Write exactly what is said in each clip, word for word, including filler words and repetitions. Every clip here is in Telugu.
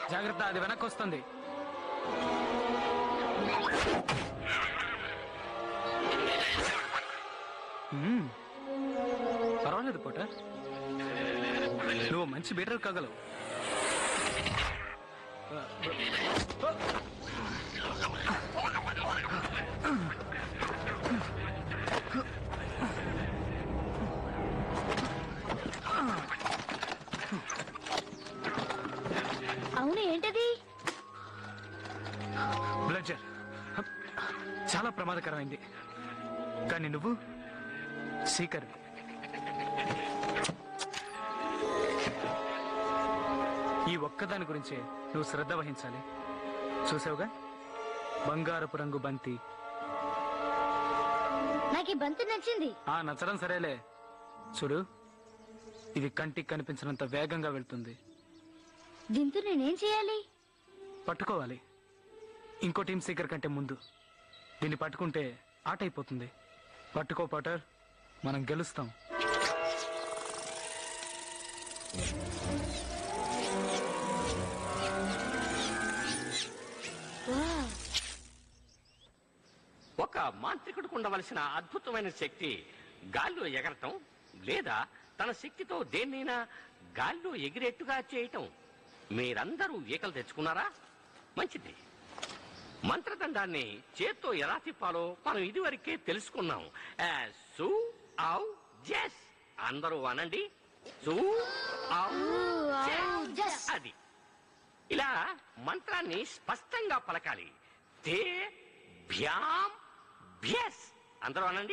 జాగ్రత్త, అది వెనక్కి వస్తుంది. పర్వాలేదు పోటర్, నువ్వు మంచి బీటర్ కాగలవు. అవును, ఏంటది? బ్లడ్జర్ చాలా ప్రమాదకరమైంది. కానీ నువ్వు సీకర్. ఈ ఒక్కదాని గురించే నువ్వు శ్రద్ధ వహించాలి. చూసావుగా, బంగారపు రంగు బంతి. నాకు ఈ బంతి నచ్చింది. ఆ నచ్చడం సరేలే. చూడు, ఇది కంటికి కనిపించినంత వేగంగా వెళ్తుంది. దీంతో నేనేం చేయాలి? పట్టుకోవాలి. ఇంకో టీం సీకర్ కంటే ముందు దీన్ని పట్టుకుంటే ఆట అయిపోతుంది. పట్టుకో పటర్, మనం గెలుస్తాం. ఒక మాంత్రికుడికి ఉండవలసిన అద్భుతమైన శక్తి గాల్లో ఎగరటం, లేదా తన శక్తితో దేన్నైనా గాల్లో ఎగిరేట్టుగా చేయటం. మీరందరూ ఈకలు తెచ్చుకున్నారా? మంచిది. మంత్రదండాన్ని చేత్తో ఎలా తిప్పాలో మనం ఇదివరకే తెలుసుకున్నాం. సు ఔ జెస్. అందరూ అనండి, సు ఔ జెస్. అది ఇలా మంత్రాన్ని స్పష్టంగా పలకాలి. తే భ్యాం భ్యస్. అందరూ అనండి.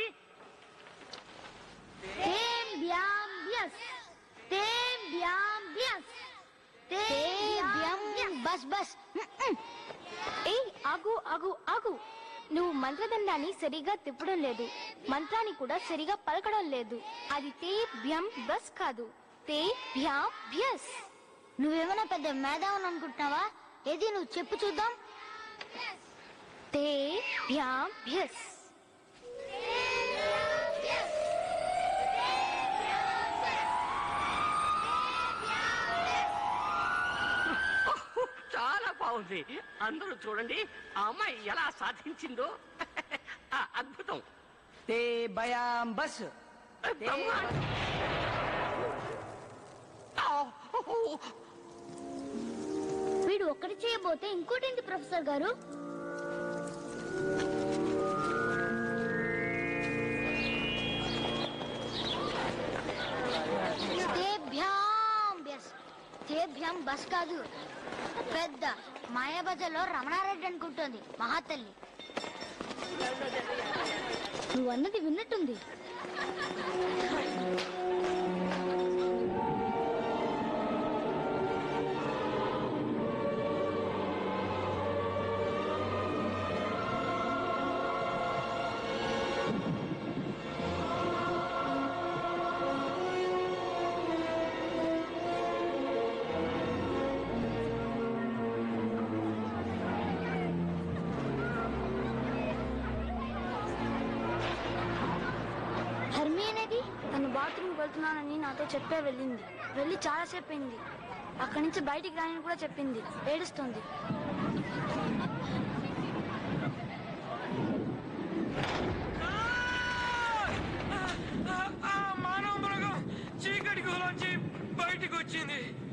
తేం భ్యాం భ్యస్, తేం భ్యాం భ్యస్, తేం భ్యాం బస్ బస్. ఏయ్, ఆగు ఆగు ఆగు. నువ్వు మంత్రదండాన్ని సరిగా తిప్పడం లేదు, మంత్రాన్ని కూడా సరిగా పలకడం లేదు. అది తే భ్యం బస్ కాదు, తే భ్యాం భ్యస్. నువ్వేమైనా పెద్ద మేధావుని అనుకుంటున్నావా? ఏది నువ్వు చెప్పు చూద్దాం. తే భ్యాం భ్యస్. చాలా బాగుంది. అందరూ చూడండి, ఆ అమ్మాయి ఎలా సాధించిందో. అద్భుతం. తే భయాం బస్. వీడు ఒక్కటి చేయబోతే ఇంకోటేంటి ప్రొఫెసర్ గారు? తేభ్యం బస్ కాదు, పెద్ద మాయాబజార్లో రమణారెడ్డి అనుకుంటోంది మహాతల్లి. నువ్వు అన్నది విన్నట్టుంది. తను బాత్రూమ్ వెళ్తున్నానని నాతో చెప్పే వెళ్ళింది. వెళ్ళి చాలాసేపు అయింది. అక్కడి నుంచి బయటికి రాని కూడా చెప్పింది. ఏడుస్తుంది. మానవ మృగం చీకటి గుహలోంచి బయటికి వచ్చింది.